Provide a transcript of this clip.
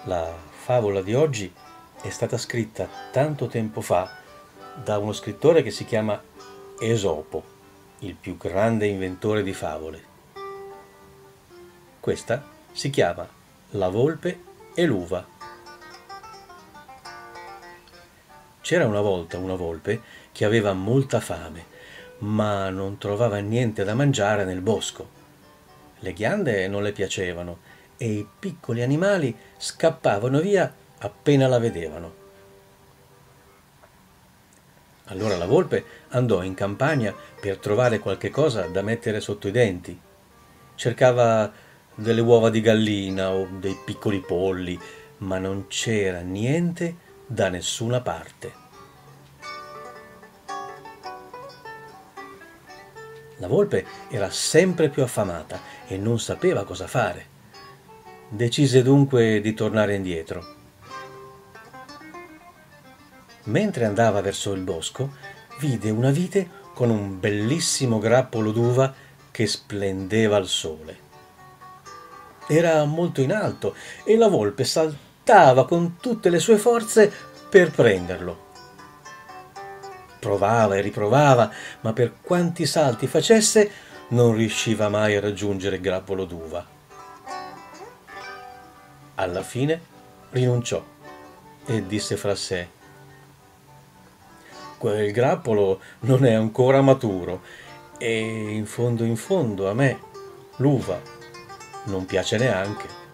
La favola di oggi è stata scritta tanto tempo fa da uno scrittore che si chiama Esopo, il più grande inventore di favole. Questa si chiama La volpe e l'uva. C'era una volta una volpe che aveva molta fame, ma non trovava niente da mangiare nel bosco. Le ghiande non le piacevano e i piccoli animali scappavano via appena la vedevano. Allora la volpe andò in campagna per trovare qualche cosa da mettere sotto i denti. Cercava delle uova di gallina o dei piccoli polli, ma non c'era niente da nessuna parte. La volpe era sempre più affamata e non sapeva cosa fare. Decise dunque di tornare indietro. Mentre andava verso il bosco, vide una vite con un bellissimo grappolo d'uva che splendeva al sole. Era molto in alto e la volpe saltava con tutte le sue forze per prenderlo. Provava e riprovava, ma per quanti salti facesse non riusciva mai a raggiungere il grappolo d'uva. Alla fine rinunciò e disse fra sé: quel grappolo non è ancora maturo e in fondo a me l'uva non piace neanche.